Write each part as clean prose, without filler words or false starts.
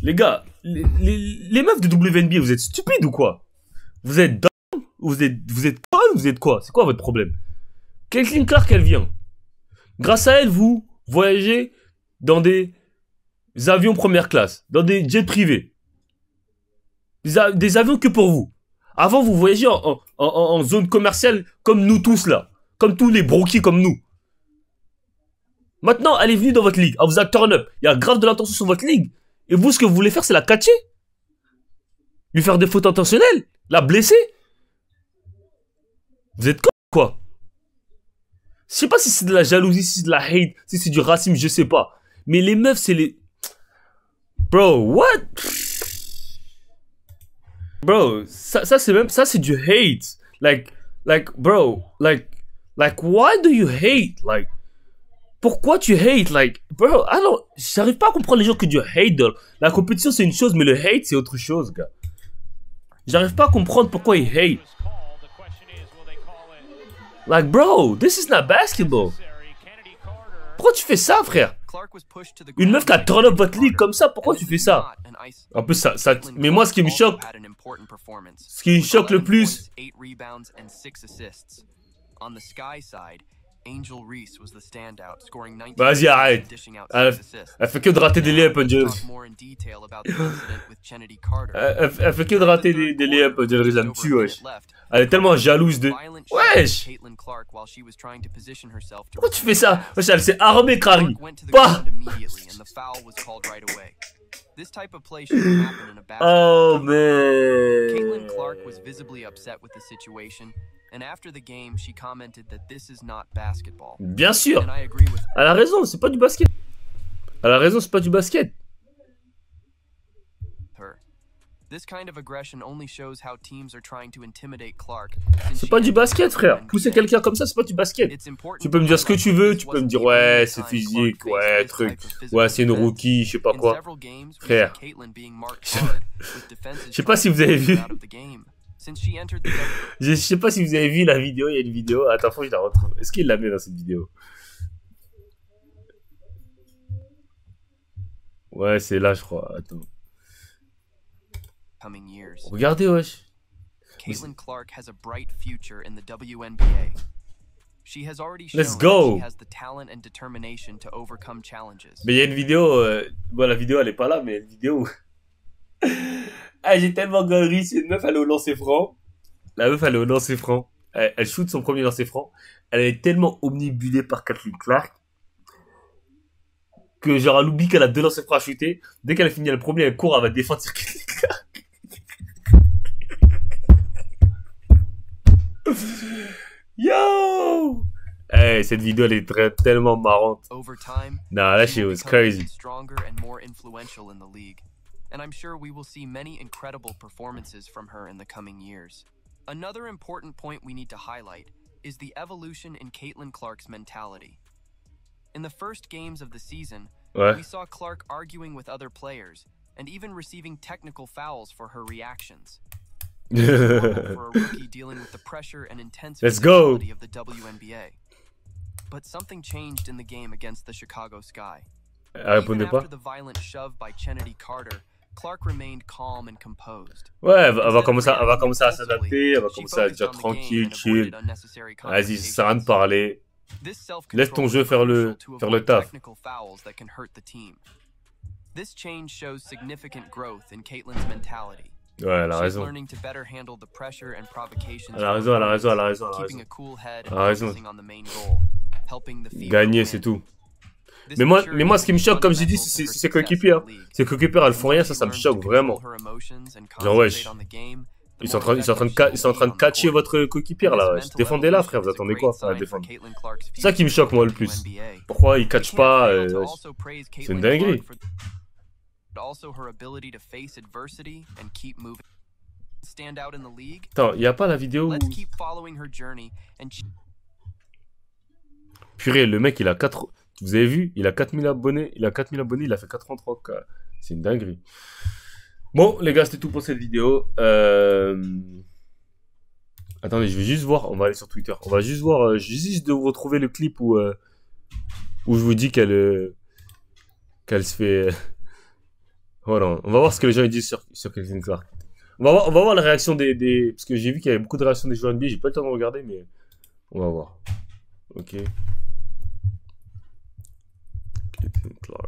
Les gars, les meufs de WNBA, vous êtes stupides ou quoi? Vous êtes dumb? Vous êtes connes? Vous êtes quoi? C'est quoi votre problème? Caitlin Clark, elle vient. Grâce à elle, vous voyagez dans des avions première classe, dans des jets privés. Des avions que pour vous. Avant, vous voyagez en zone commerciale comme nous tous là. Comme tous les broquis comme nous. Maintenant, elle est venue dans votre ligue. Elle vous a turn up. Il y a grave de l'attention sur votre ligue. Et vous, ce que vous voulez faire, c'est la catcher. Lui faire des fautes intentionnelles. La blesser. Vous êtes con, quoi. Je sais pas si c'est de la jalousie, si c'est de la hate, si c'est du racisme, je sais pas. Mais les meufs, c'est les... Bro, what? Bro, ça c'est même... Ça, c'est du hate. Bro, why do you hate? Like, pourquoi tu hates? Like, bro, alors, j'arrive pas à comprendre les gens que du hate. La compétition, c'est une chose, mais le hate, c'est autre chose, gars. J'arrive pas à comprendre pourquoi ils hate. Like, bro, this is not basketball. Pourquoi tu fais ça, frère? Une meuf qui a turn up votre ligue comme ça, pourquoi tu fais ça? En plus, ça... Mais moi, ce qui me choque le plus... Vas-y, arrête. Elle fait que de rater des layups, Angel. Elle fait que de rater des layups, Angel. Elle me tue, wesh. Elle est tellement jalouse de... Wesh. Pourquoi tu fais ça? Wesh, elle s'est armée, Kari. Pas. Oh, man. Caitlin Clark was visibly upset with the situation. And after the game, she commented that this is not basketball. Bien sûr. Elle a raison, c'est pas du basket. Elle a raison, c'est pas du basket. This kind of aggression only shows how teams are trying to intimidate Clark. C'est pas du basket, frère. Pousser quelqu'un comme ça, c'est pas du basket. Tu peux me dire ce que tu veux, tu peux me dire ouais, c'est physique, ouais, truc, ouais, c'est une rookie, je sais pas quoi. Frère. Je sais pas si vous avez vu. Je sais pas si vous avez vu la vidéo, il y a une vidéo. Attends, faut que je la retrouve. Est-ce qu'il la met dans cette vidéo? Ouais, c'est là, je crois. Attends. Regardez, wesh. Caitlin Clark has a bright future in the WNBA. She has already shown Let's go. she has the talent and determination to overcome challenges. Mais il y a une vidéo, bon, la vidéo elle est pas là, mais il y a une vidéo où... Ah, j'ai tellement galerie, c'est une meuf, elle est au lancer franc. La meuf, elle est au lancer franc. Elle shoot son premier lancer franc. Elle est tellement omnibulée par Caitlin Clark que genre elle oublie qu'elle a 2 lancers francs à shooter. Dès qu'elle a fini le premier, elle court, elle va défendre sur Caitlin Clark. Yo! Hey, cette vidéo elle est tellement marrante. Nah, that shit was crazy. And I'm sure we will see many incredible performances from her in the coming years. Another important point we need to highlight is the evolution in Caitlin Clark's mentality. In the first games of the season, we saw Clark arguing with other players and even receiving technical fouls for her reactions. For a rookie dealing with the pressure and intense physicality of the WNBA. But something changed in the game against the Chicago Sky. Even after the violent shove by Chennedy Carter, Clark remained calm and composed. Ouais, elle va commencer à s'adapter, elle va commencer à dire tranquille, chill. Vas-y, ça sert à rien de parler. Laisse ton jeu faire le taf. This change shows significant growth in Caitlin's mentality. Ouais, elle a raison. Elle a raison, elle a raison, elle a raison, elle a raison. Gagner, c'est tout. Mais moi, ce qui me choque, comme j'ai dit, c'est ses coéquipiers. Hein. Ses coéquipiers, elles font rien, ça me choque vraiment. Genre, wesh. Ils sont en train de catcher votre coéquipier, là, wesh. Défendez-la, frère, vous attendez quoi à la défendre? C'est ça qui me choque, moi, le plus. Pourquoi ils catchent pas c'est une dinguerie. Attends, y a pas la vidéo où... Purée, le mec, il a 4... Vous avez vu, il a 4000 abonnés, il a fait 83K. C'est une dinguerie. Bon, les gars, c'était tout pour cette vidéo. Attendez, je vais juste voir, on va aller sur Twitter. On va juste voir, juste de vous retrouver le clip où je vous dis qu'elle se fait... Voilà, on va voir ce que les gens ils disent sur Caitlin Clark. On va voir la réaction des... Parce que j'ai vu qu'il y avait beaucoup de réactions des joueurs NBA, j'ai pas le temps de regarder, mais... On va voir. Ok. Caitlin Clark.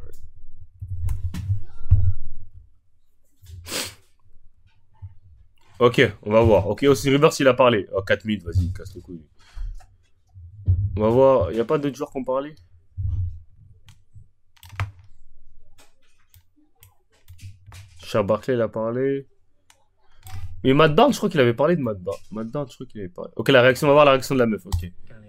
Ok, on va voir. Ok, aussi Rivers il a parlé. Oh, 4 minutes, vas-y, casse le couille. On va voir, y a pas d'autres joueurs qui ont parlé? Charles Barkley il a parlé. Mais Matt Barnes, je crois qu'il avait parlé de Matt Barnes. Matt Barnes, je crois qu'il avait parlé. Ok, la réaction, on va voir la réaction de la meuf, ok.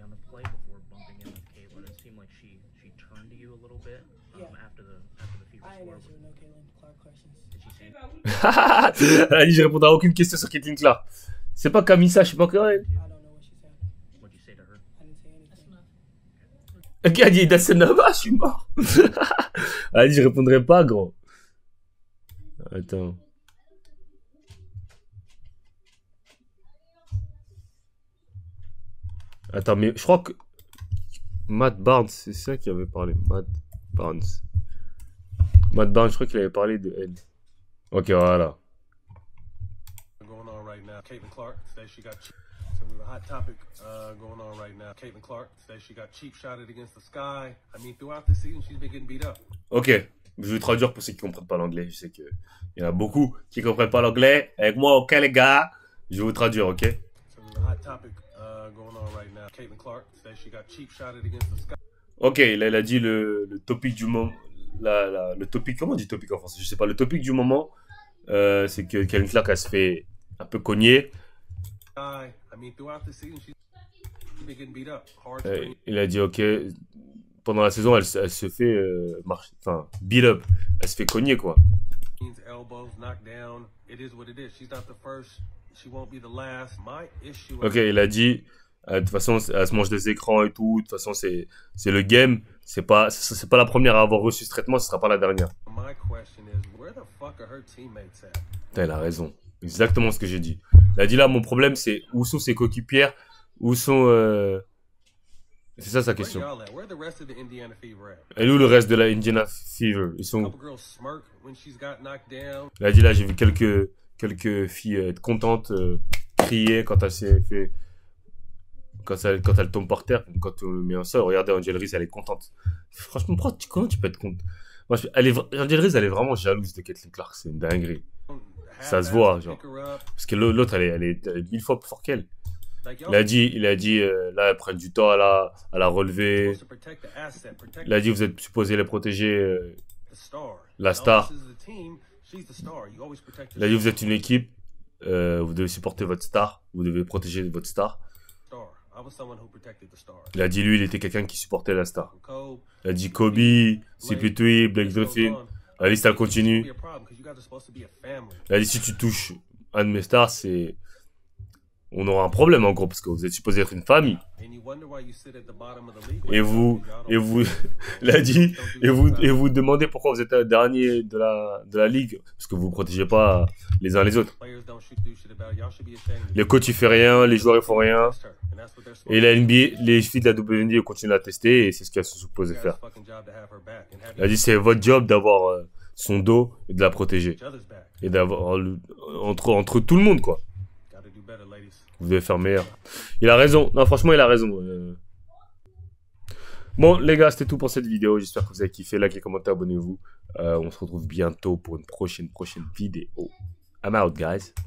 Elle a dit je répondrai à aucune question sur Caitlin Clark. C'est pas Camissa, je sais pas quoi. Ok, elle a dit that's enough, je suis mort. Elle a dit je répondrai pas, gros. Attends. Attends, mais je crois que Matt Barnes, c'est ça qui avait parlé. Matt Barnes. Matt Barnes, je crois qu'il avait parlé de elle. Ok, voilà. Going on right now. Caitlin Clark says she got. So there's a hot topic going on right now. Caitlin Clark says she got cheap shotted against the sky. I mean, throughout the season, she's been getting beat up. Ok, je vais traduire pour ceux qui comprennent pas l'anglais. Je sais qu'il y en a beaucoup qui comprennent pas l'anglais. Avec moi, ok les gars, je vais vous traduire, ok. So there's a hot topic going on right now. Caitlin Clark says she got cheap shotted against the sky. Ok, là, il a dit le topic du moment. Le topic, comment on dit topic en français? Je sais pas. Le topic du moment, c'est que Caitlin Clark, elle se fait un peu cogner. I mean, throughout the season, she's been getting beat up. Hard. Il a dit ok. Pendant la saison, elle se fait enfin, beat up. Elle se fait cogner, quoi. Elbows knocked down. It is what it is. She's not the first. She won't be the last. My issue. Ok, il a dit. De toute façon, elle se mange des écrans et tout. De toute façon, c'est le game. C'est pas la première à avoir reçu ce traitement. Ce sera pas la dernière. My question is, where the fuck are her teammates at? Putain, il a raison. Exactement ce que j'ai dit. Il a dit là, mon problème, c'est où sont ses coéquipières? Où sont... C'est ça sa question. Where the rest of the Indiana Fever at? Et où le reste de la Indiana Fever? Ils sont où? Couple girls smirk when she's got knocked down. Il a dit là, j'ai vu quelques filles être contentes, crier quand elle s'est fait... Quand elle tombe par terre, quand on le met en sol. Regardez, Angel Reese, elle est contente. Franchement, comment tu peux être content? Angel Reese, elle est vraiment jalouse de Caitlin Clark. C'est une dinguerie. Ça se voit, genre. Parce que l'autre, elle est 1000 fois plus fort qu'elle. Il a dit, là, elle prend du temps à la relever. Il a dit, vous êtes supposé les protéger, la star. Il a dit, vous êtes une équipe, vous devez supporter votre star, vous devez protéger votre star. Il a dit, lui, il était quelqu'un qui supportait la star. Il a dit, Kobe, CP3, Blake Griffin. La liste, elle continue. Il a dit, si tu touches un de mes stars, on aura un problème en gros, parce que vous êtes supposé être une famille. Et vous, il a dit, et vous demandez pourquoi vous êtes dernier de la ligue, parce que vous ne protégez pas les uns les autres. Les coachs ils font rien, les joueurs ils font rien. Et la NBA, les filles de la WNBA continuent à tester, et c'est ce qu'elles sont supposées faire. Il a dit, c'est votre job d'avoir son dos et de la protéger. Et d'avoir entre tout le monde, quoi. Vous devez faire meilleur. Il a raison. Non, franchement, il a raison. Bon, les gars, c'était tout pour cette vidéo. J'espère que vous avez kiffé. Likez, commentez, abonnez-vous. On se retrouve bientôt pour une prochaine vidéo. I'm out, guys.